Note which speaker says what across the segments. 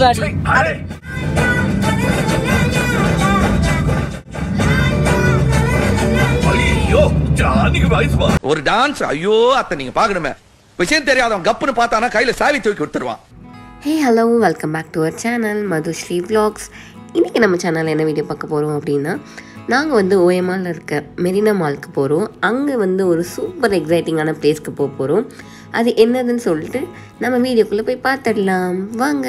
Speaker 1: லூசாடி.
Speaker 2: ஒரு டான்ஸ் ஐயோ அத்தை நீங்க பாக்கணுமே. விஷயம் தெரியாதவன் கப்புன்னு பார்த்தானா கையில சாவி தூக்கி கொடுத்துருவான்.
Speaker 3: Hey hello, welcome back to our channel Madhushree vlogs. இன்றைக்கி நம்ம சேனலில் என்ன வீடியோ பார்க்க போகிறோம் அப்படின்னா, நாங்கள் வந்து ஓஎம்ஆரில் இருக்க மெரினா மாலுக்கு போகிறோம். அங்கே வந்து ஒரு சூப்பர் எக்ஸைட்டிங்கான பிளேஸ்க்கு போக போகிறோம். அது என்னதுன்னு சொல்லிட்டு நம்ம வீடியோக்குள்ளே போய் பார்த்துடலாம் வாங்க.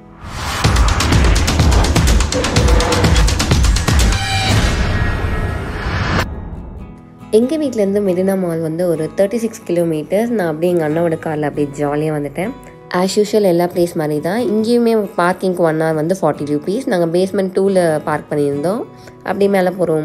Speaker 3: எங்கள் வீட்டிலேருந்து மெரினா மால் வந்து ஒரு 36 கிலோமீட்டர்ஸ். நான் அப்படியே எங்கள் அண்ணாவோட காரில் அப்படியே ஜாலியாக வந்துட்டேன். ஆஸ் யூஷுவல் எல்லா பிளேஸ் மாதிரி தான் இங்கேயுமே பார்க்கிங்க்கு 1 hour வந்து 40 rupees. நாங்கள் பேஸ்மெண்ட் 2ல் பார்க் பண்ணியிருந்தோம். அப்படியே மேலே போகிறோம்.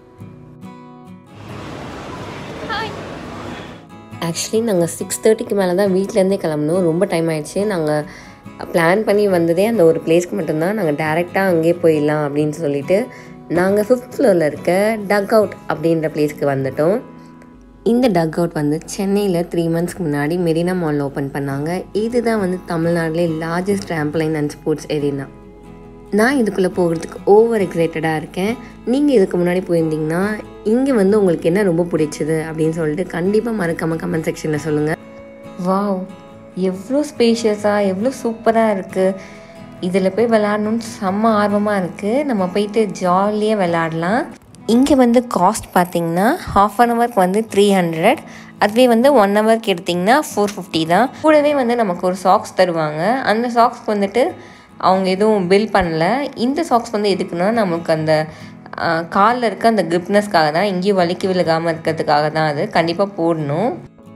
Speaker 3: ஆக்சுவலி நாங்கள் 6:30க்கு மேலே தான் வீட்டிலேருந்தே கிளம்பணும். ரொம்ப டைம் ஆகிடுச்சு. நாங்கள் பிளான் பண்ணி வந்ததே அந்த ஒரு பிளேஸ்க்கு மட்டும்தான். நாங்கள் டேரெக்டாக அங்கேயே போயிடலாம் அப்படின்னு சொல்லிட்டு நாங்கள் 5th floorல் இருக்க டக்அவுட் அப்படின்ற பிளேஸ்க்கு வந்துட்டோம். இந்த டக்அவுட் வந்து சென்னையில் 3 monthsக்கு முன்னாடி மெரினா மால் ஓப்பன் பண்ணாங்க. இதுதான் வந்து தமிழ்நாட்டிலே largest trampoline and sports arena. நான் இதுக்குள்ளே போகிறதுக்கு ஓவர் எக்ஸைட்டடாக இருக்கேன். நீங்கள் இதுக்கு முன்னாடி போயிருந்தீங்கன்னா இங்கே வந்து உங்களுக்கு என்ன ரொம்ப பிடிச்சது அப்படின்னு சொல்லிட்டு கண்டிப்பாக மறக்காமல் கமெண்ட் செக்ஷனில் சொல்லுங்கள். வாவ், எவ்வளோ ஸ்பேஷியஸாக எவ்வளோ சூப்பராக இருக்குது. இதில் போய் விளையாடணுன்னு செம்ம ஆர்வமாக இருக்குது. நம்ம போயிட்டு ஜாலியாக விளையாடலாம். இங்கே வந்து காஸ்ட் பார்த்திங்கன்னா ½ an hourக்கு வந்து 300. அதுவே வந்து 1 hourக்கு எடுத்திங்கன்னா 450 தான். கூடவே வந்து நமக்கு ஒரு சாக்ஸ் தருவாங்க. அந்த சாக்ஸ்க்கு வந்துட்டு அவங்க எதுவும் பில் பண்ணல. இந்த சாக்ஸ் வந்து எதுக்குன்னா நமக்கு அந்த காலில் இருக்க அந்த கிரிப்னஸ்க்காக தான், இங்கேயும் வலிக்கு விழுகாமல் இருக்கிறதுக்காக தான். அது கண்டிப்பாக போடணும்.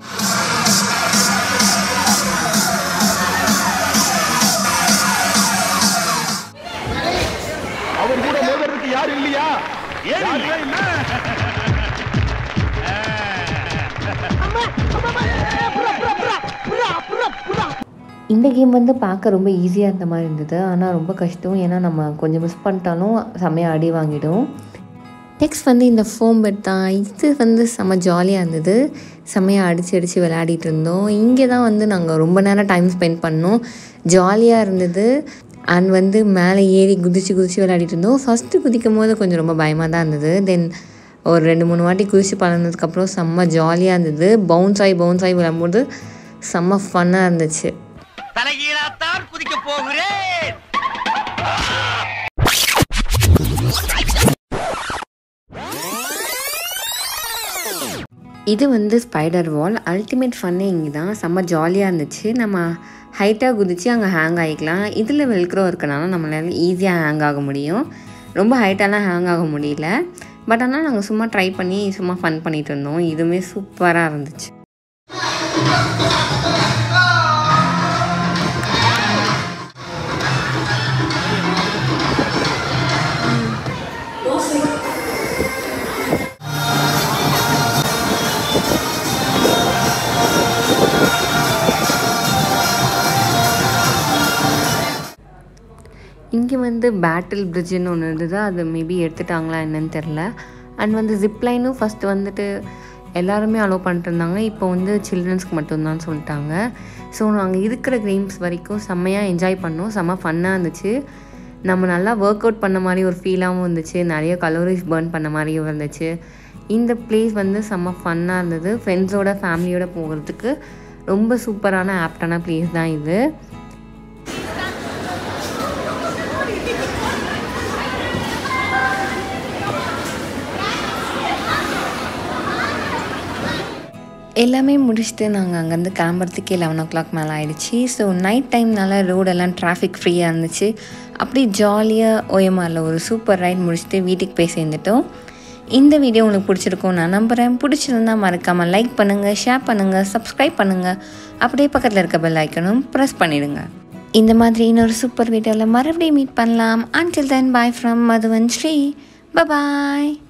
Speaker 3: இந்த கேம் வந்து பார்க்க ரொம்ப ஈஸியாக இருந்த மாதிரி இருந்தது. ஆனால் ரொம்ப கஷ்டம். ஏன்னா நம்ம கொஞ்சம் மிஸ் பண்ணிட்டாலும் செம்மையாக அடி வாங்கிடும். நெக்ஸ்ட் வந்து இந்த ஃபோம் பெட் தான். இது வந்து செம்ம ஜாலியாக இருந்தது. செம்மையாக அடித்து விளையாடிட்டு இருந்தோம். இங்கே தான் வந்து நாங்கள் ரொம்ப நேரம் டைம் ஸ்பெண்ட் பண்ணோம். ஜாலியாக இருந்தது. அண்ட் வந்து மேலே ஏறி குதிச்சு விளையாடிட்டு இருந்தோம். ஃபஸ்ட்டு குதிக்கும் போது கொஞ்சம் ரொம்ப பயமாக தான் இருந்தது. தென் ஒரு 2-3 வாட்டி குதிச்சு பழனதுக்கப்புறம் செம்ம ஜாலியாக இருந்தது. பவுன்ஸ் ஆகி விளையாடும்போது செம்ம ஃபன்னாக இருந்துச்சு. இது வந்து ஸ்பைடர் வால். அல்டிமேட் ஃபன்னே இங்கே தான். செம்ம ஜாலியாக இருந்துச்சு. நம்ம ஹைட்டாக குதித்து அங்கே ஹேங் ஆகிக்கலாம். இதில் வெல்க்ரோ இருக்கனால நம்மளால ஈஸியாக ஹேங் ஆக முடியும். ரொம்ப ஹைட்டாலாம் ஹேங் ஆக முடியல. பட் ஆனால் நாங்கள் சும்மா ட்ரை பண்ணி சும்மா ஃபன் பண்ணிகிட்டு இருந்தோம். இதுவுமே சூப்பராக இருந்துச்சு. இங்கே வந்து பேட்டில் பிரிட்ஜுன்னு ஒன்று இருந்தது. அது மேபி எடுத்துட்டாங்களா என்னன்னு தெரில. அண்ட் வந்து ஜிப்லைனும் ஃபஸ்ட்டு வந்துட்டு எல்லாருமே அலோவ் பண்ணிட்டு இருந்தாங்க. இப்போ வந்து சில்ட்ரன்ஸ்க்கு மட்டும்தான் சொல்லிட்டாங்க. ஸோ நாங்கள் இருக்கிற கேம்ஸ் வரைக்கும் செம்மையாக என்ஜாய் பண்ணோம். செம்ம ஃபன்னாக இருந்துச்சு. நம்ம நல்லா ஒர்க் அவுட் பண்ண மாதிரி ஒரு ஃபீலாகவும் இருந்துச்சு. நிறைய கலோரிஸ் பர்ன் பண்ண மாதிரியும் இருந்துச்சு. இந்த பிளேஸ் வந்து செம்ம ஃபன்னாக இருந்தது. ஃப்ரெண்ட்ஸோட ஃபேமிலியோடு போகிறதுக்கு ரொம்ப சூப்பரான ஆப்டான பிளேஸ் தான் இது. எல்லாமே முடிச்சுட்டு நாங்கள் அங்கேருந்து கிளம்புறதுக்கு 11 o'clock மேலே ஆகிடுச்சு. ஸோ நைட் டைம்னால ரோடெல்லாம் டிராஃபிக் ஃப்ரீயாக இருந்துச்சு. அப்படி ஜாலியாக ஓஎம்ஆரில் ஒரு சூப்பர் ரைட் முடிச்சுட்டு வீட்டுக்கு போய் சேர்ந்துட்டோம். இந்த வீடியோ உங்களுக்கு பிடிச்சிருக்கும் நான் நம்புகிறேன். பிடிச்சிருந்தால் மறக்காமல் லைக் பண்ணுங்கள், ஷேர் பண்ணுங்கள், சப்ஸ்கிரைப் பண்ணுங்கள். அப்படியே பக்கத்தில் இருக்க பெல் ஐக்கனும் ப்ரெஸ் பண்ணிவிடுங்க. இந்த மாதிரி இன்னொரு சூப்பர் வீடியோவில் மறுபடியும் மீட் பண்ணலாம். Until then, bye from Madhu and Sri. Bye-bye.